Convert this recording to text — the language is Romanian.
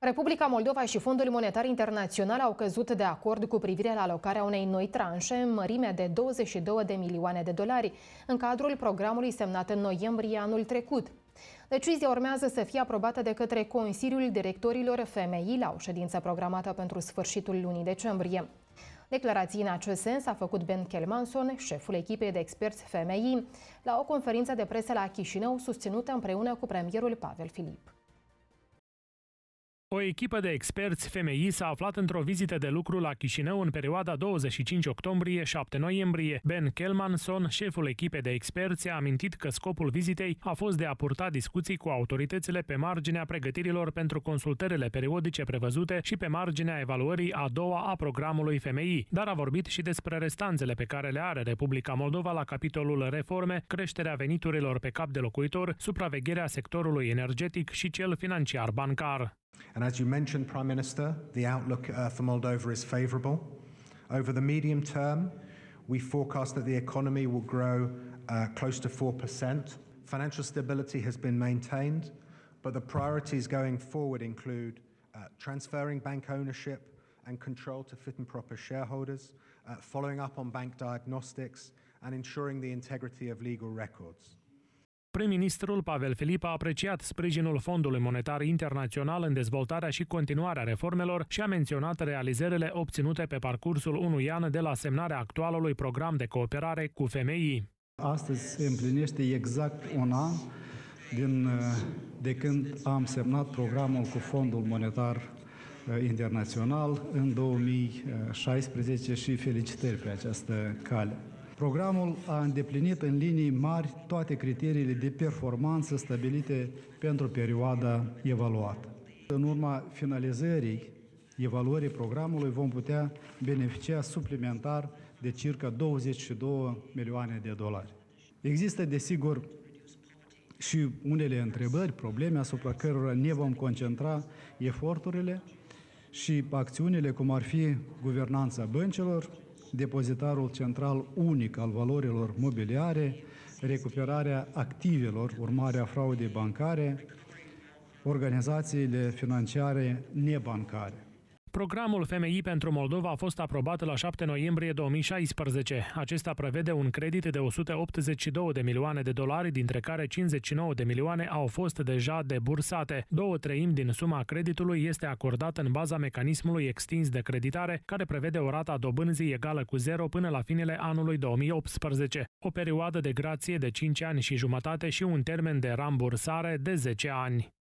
Republica Moldova și Fondul Monetar Internațional au căzut de acord cu privire la alocarea unei noi tranșe în mărime de 22 de milioane de dolari în cadrul programului semnat în noiembrie anul trecut. Decizia urmează să fie aprobată de către Consiliul Directorilor FMI la o ședință programată pentru sfârșitul lunii decembrie. Declarații în acest sens a făcut Ben Kelmanson, șeful echipei de experți FMI, la o conferință de presă la Chișinău susținută împreună cu premierul Pavel Filip. O echipă de experți FMI s-a aflat într-o vizită de lucru la Chișinău în perioada 25 octombrie-7 noiembrie. Ben Kelmanson, șeful echipei de experți, a amintit că scopul vizitei a fost de a purta discuții cu autoritățile pe marginea pregătirilor pentru consultările periodice prevăzute și pe marginea evaluării a doua a programului FMI, dar a vorbit și despre restanțele pe care le are Republica Moldova la capitolul reforme, creșterea veniturilor pe cap de locuitor, supravegherea sectorului energetic și cel financiar bancar. And as you mentioned, Prime Minister, the outlook for Moldova is favourable. Over the medium term, we forecast that the economy will grow close to 4%. Financial stability has been maintained, but the priorities going forward include transferring bank ownership and control to fit and proper shareholders, following up on bank diagnostics, and ensuring the integrity of legal records. Prim-ministrul Pavel Filip a apreciat sprijinul Fondului Monetar Internațional în dezvoltarea și continuarea reformelor și a menționat realizările obținute pe parcursul unui an de la semnarea actualului program de cooperare cu FMI. Astăzi se împlinește exact un an de când am semnat programul cu Fondul Monetar Internațional în 2016 și felicitări pe această cale. Programul a îndeplinit în linii mari toate criteriile de performanță stabilite pentru perioada evaluată. În urma finalizării evaluării programului vom putea beneficia suplimentar de circa 22 milioane de dolari. Există, desigur, și unele întrebări, probleme asupra cărora ne vom concentra eforturile și acțiunile, cum ar fi guvernanța băncilor, depozitarul central unic al valorilor mobiliare, recuperarea activelor, urmarea fraudei bancare, organizațiile financiare nebancare. Programul FMI pentru Moldova a fost aprobat la 7 noiembrie 2016. Acesta prevede un credit de 182 de milioane de dolari, dintre care 59 de milioane au fost deja debursate. 2/3 din suma creditului este acordată în baza mecanismului extins de creditare, care prevede o rată a dobânzii egală cu 0 până la finele anului 2018, o perioadă de grație de 5 ani și jumătate și un termen de rambursare de 10 ani.